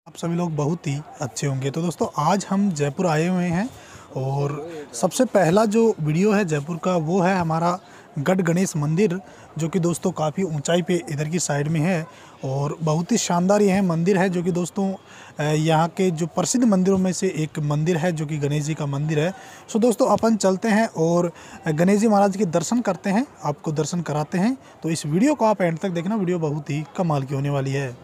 आप सभी लोग बहुत ही अच्छे होंगे। तो दोस्तों आज हम जयपुर आए हुए हैं और सबसे पहला जो वीडियो है जयपुर का वो है हमारा गढ़ गणेश मंदिर, जो कि दोस्तों काफ़ी ऊंचाई पे इधर की साइड में है और बहुत ही शानदार यह मंदिर है, जो कि दोस्तों यहाँ के जो प्रसिद्ध मंदिरों में से एक मंदिर है, जो कि गणेश जी का मंदिर है। सो दोस्तों अपन चलते हैं और गणेश जी महाराज के दर्शन करते हैं, आपको दर्शन कराते हैं। तो इस वीडियो को आप एंड तक देखना, वीडियो बहुत ही कमाल की होने वाली है।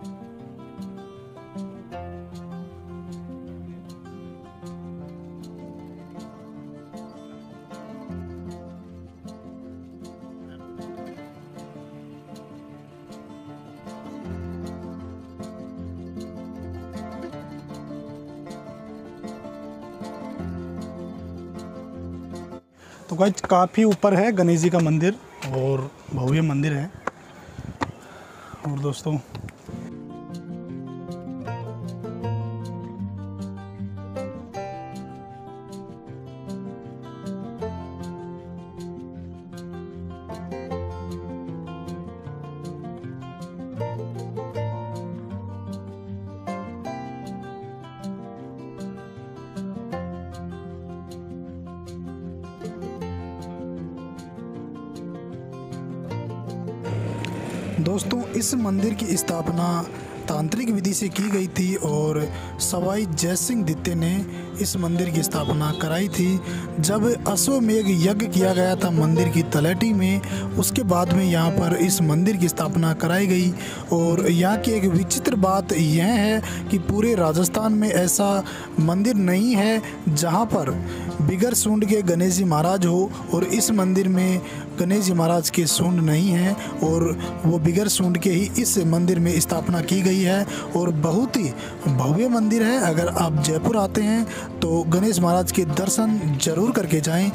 तो गाइस काफ़ी ऊपर है गणेश जी का मंदिर और भव्य मंदिर है। और दोस्तों इस मंदिर की स्थापना तांत्रिक विधि से की गई थी और सवाई जय सिंह द्वितीय ने इस मंदिर की स्थापना कराई थी। जब अश्वमेघ यज्ञ किया गया था मंदिर की तलहटी में, उसके बाद में यहाँ पर इस मंदिर की स्थापना कराई गई। और यहाँ की एक विचित्र बात यह है कि पूरे राजस्थान में ऐसा मंदिर नहीं है जहाँ पर बिगर सूंड के गणेश जी महाराज हो, और इस मंदिर में गणेश जी महाराज के सूंड नहीं है और वो बिगर सूंड के ही इस मंदिर में स्थापना की गई है। और बहुत ही भव्य मंदिर है। अगर आप जयपुर आते हैं तो गणेश महाराज के दर्शन जरूर करके जाएं।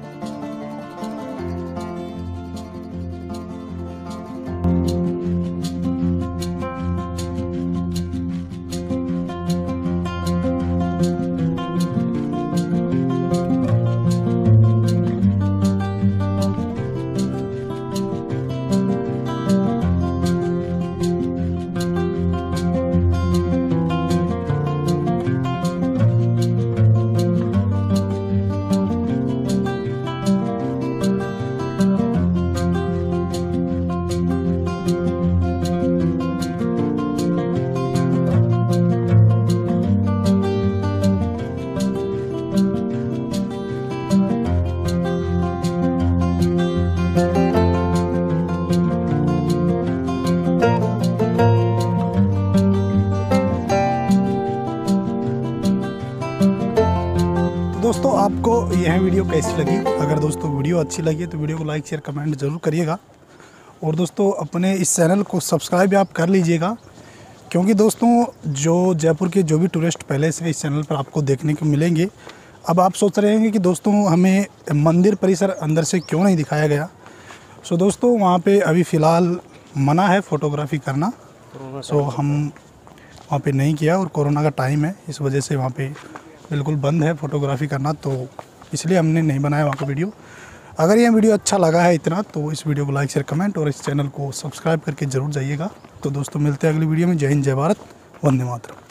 दोस्तों आपको यह वीडियो कैसी लगी? अगर दोस्तों वीडियो अच्छी लगी तो वीडियो को लाइक शेयर कमेंट ज़रूर करिएगा। और दोस्तों अपने इस चैनल को सब्सक्राइब आप कर लीजिएगा, क्योंकि दोस्तों जो जयपुर के जो भी टूरिस्ट पहले से इस चैनल पर आपको देखने को मिलेंगे। अब आप सोच रहे हैं कि दोस्तों हमें मंदिर परिसर अंदर से क्यों नहीं दिखाया गया। सो दोस्तों वहाँ पर अभी फ़िलहाल मना है फ़ोटोग्राफी करना, सो हम वहाँ पर नहीं किया। और कोरोना का टाइम है, इस वजह से वहाँ पर बिल्कुल बंद है फ़ोटोग्राफी करना, तो इसलिए हमने नहीं बनाया वहाँ का वीडियो। अगर यह वीडियो अच्छा लगा है इतना, तो इस वीडियो को लाइक शेयर कमेंट और इस चैनल को सब्सक्राइब करके ज़रूर जाइएगा। तो दोस्तों मिलते हैं अगली वीडियो में। जय हिंद, जय भारत, वंदे मातरम।